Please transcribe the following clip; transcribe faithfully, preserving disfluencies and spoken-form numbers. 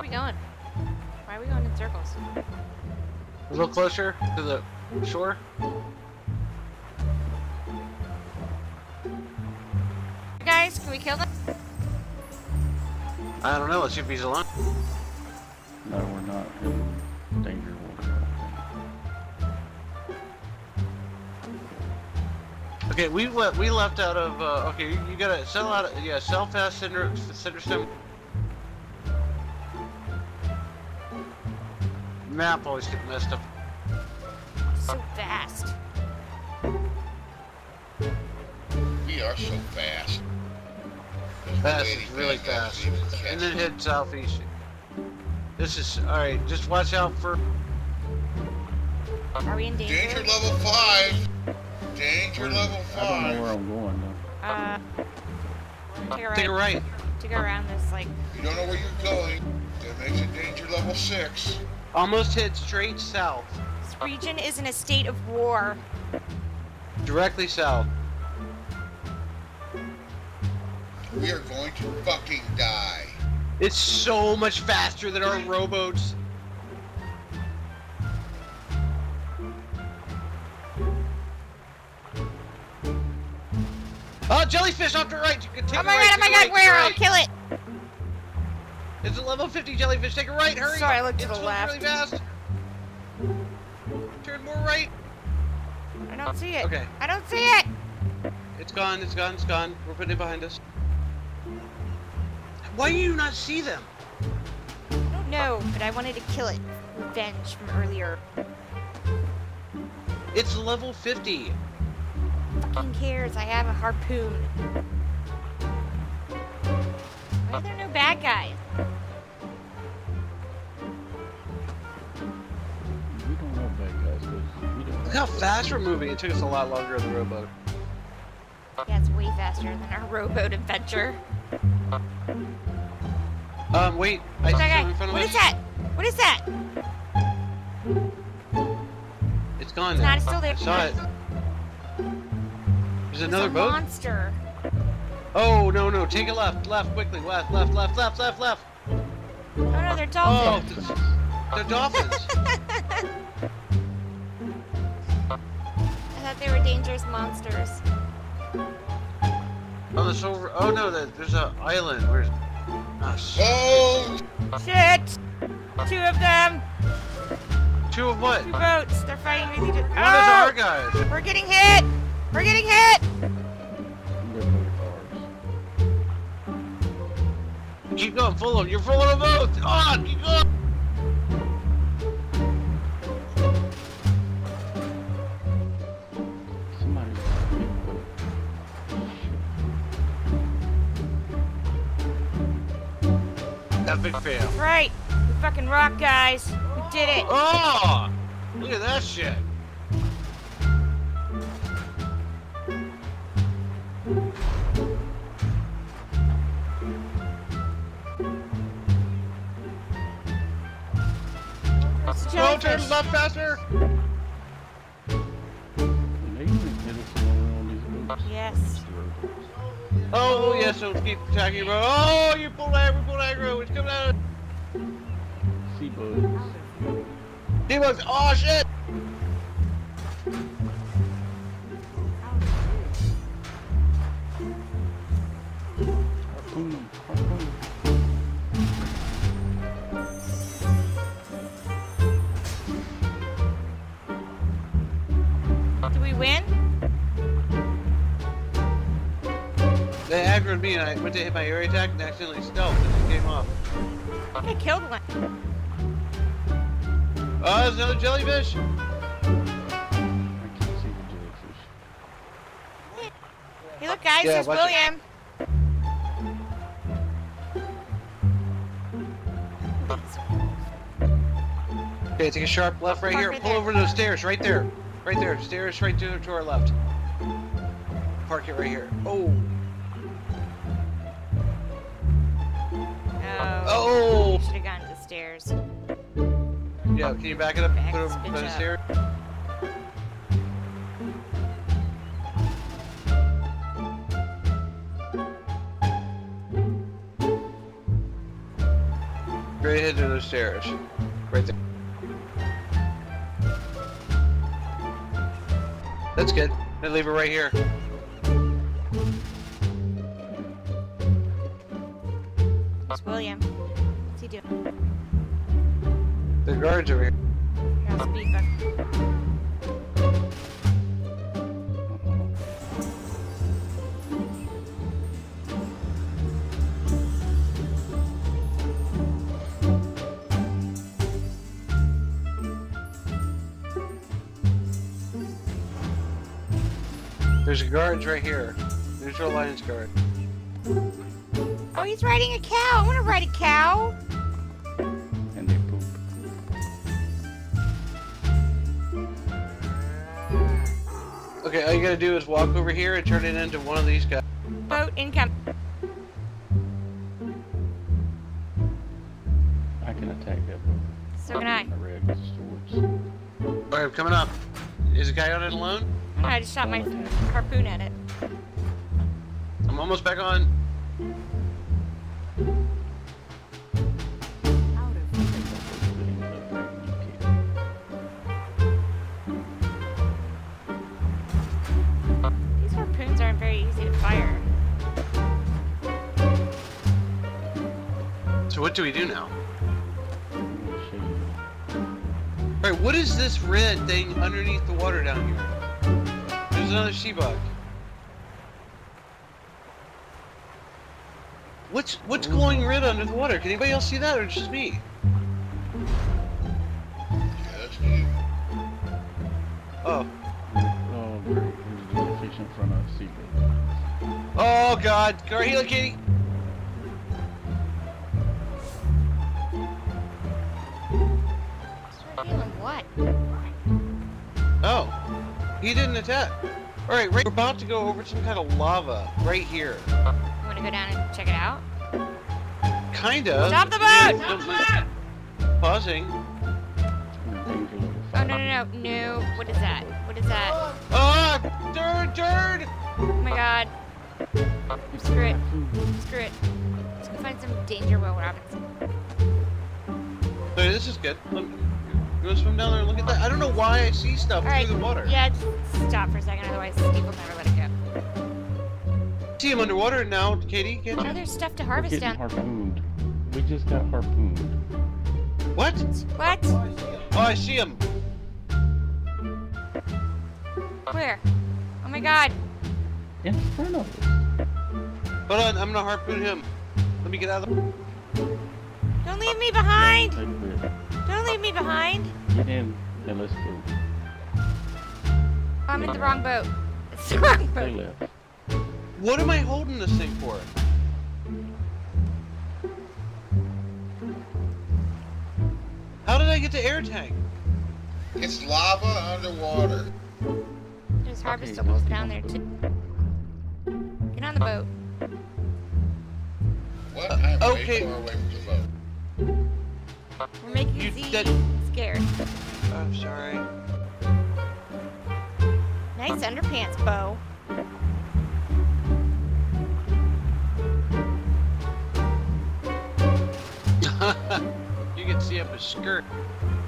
Where are we going? Why are we going in circles? A little closer to the shore. Guys, can we kill them? I don't know. Let's see if he's alone. No, we're not in danger water. Okay, we le we left out of. Uh, okay, you, you gotta sell out. Of, yeah, sell fast cinder cinderstone. Map always get messed up. So fast. We are so fast. Fast is really fast. And then head southeast. This is alright. Just watch out for. Are we in danger? Danger level five. Danger level I don't know five. where I'm going though. Uh, take a right. Take a right. To go around this, like. You don't know where you're going. That makes it danger level six. Almost head straight south. This region is in a state of war. Directly south. We are going to fucking die. It's so much faster than our rowboats. Oh, jellyfish off to the right. You can take Oh a my right, god, oh my take a god, right, where? I'll take a kill it! right. It's a level fifty jellyfish. Take a right, hurry. Sorry, I looked to It's the swims left. really fast. Turn more right. I don't see it. Okay. I don't see it! It's gone, it's gone, it's gone. We're putting it behind us. Why do you not see them? I don't know, but I wanted to kill it. Revenge from earlier. It's level fifty. Fucking cares? I have a harpoon. Why are there no bad guys? We don't know bad guys, but we don't. Look how fast we're moving. It took us a lot longer on the rowboat. Yeah, it's way faster than our rowboat adventure. Um, wait. I What's see that something in guy? front of What us. is that? What is that? It's gone It's now. not, it's still there. I saw it. There's another it's a boat? monster. Oh, no, no. Take a left. Left, quickly. Left, left, left, left, left, left. Oh no, they're Oh, dolphins. it's- they're dolphins. I thought they were dangerous monsters. Oh, there's over. Oh, no. There's an island. Where's. Ah, shit. Oh! Shit! Two of them! Two of what? Two One boats. They're fighting with each other. is Oh! our guys. We're getting hit! We're getting hit! They're both ours. Keep going. Full of. You're full of boats. On. Keep going. Somebody's got a big boat. Epic fail. That's right. We fucking rock, guys. We did it. Oh! Look at that shit. It's a Go turn jellyfish. left faster. And they even hit us when we're on these boats. Yes. Oh, yes, so keep attacking, bro. Oh, you pulled aggro, pulled aggro. It's coming out. Sea bugs. He was. Oh, shit. Harpoon. Harpoon. Did we win? They aggroed me and I went to hit my area attack and accidentally stealth and it came off. I think I killed one. Oh, there's another jellyfish. I can't see the jellyfish. Hey, look, guys, Yeah, there's watch it. William. Okay, take a sharp left right Park here. right Pull there. over those stairs right there. Right there. Stairs right to, to our left. Park it right here. Oh. Oh. Oh. Should have gone to the stairs. Yeah, can you back it up? Back Put it this over bitch by the up. stairs. Right ahead to those stairs. Right there. That's good. Then leave it right here. It's William. What's he doing? The guards over here. Got a speed bump. There's a guards right here. There's your alliance guard. Oh, he's riding a cow. I want to ride a cow. And they poop. Okay, all you gotta do is walk over here and turn it into one of these guys. Boat incoming. I can attack that boat. So can I. I read with swords. Alright, I'm coming up. Is the guy on it alone? No, I just shot my harpoon at it. I'm almost back on. These harpoons aren't very easy to fire. So what do we do now? Alright, what is this red thing underneath the water down here? There's another sea bug. What's what's glowing red under the water? Can anybody else see that, or just me? Yeah, that's you. Oh. Oh, great. There's a fish in front of Seabird. Oh God! Go heal, Kitty. Start healing what? Oh, he didn't attack. All right, right, we're about to go over some kind of lava right here. You want to go down and check it out? Kinda. Stop the boat! Don't lose- Pausing. Oh, no, no, no. No. What is that? What is that? Ah, turd, turd. Oh my god. Screw it. Screw it. Let's go find some danger, Will Robinson. Hey, this is good. Let me go swim down there and look at that. I don't know why I see stuff Alright. through the water. Yeah, just stop for a second, otherwise Steve will never let it go. See him underwater now, Katie, can't Oh, you? there's stuff to We're harvest getting down. harpooned. We just got harpooned. What? What? Oh, I see him. Where? Oh my god. In front of us. Hold on, I'm gonna harpoon him. Let me get out of the... Don't leave me behind! Take a bit. Don't leave me behind! Get in and let's go. I'm in the wrong boat. It's the wrong They boat. left. What am I holding this thing for? How did I get to air tank? It's lava underwater. There's Okay, harvestables let's get down on there the too. Get on the boat. What? I'm okay. way far away from the boat. We're making You Z dead- scared. I'm sorry. Nice underpants, Bo. You can see up his skirt.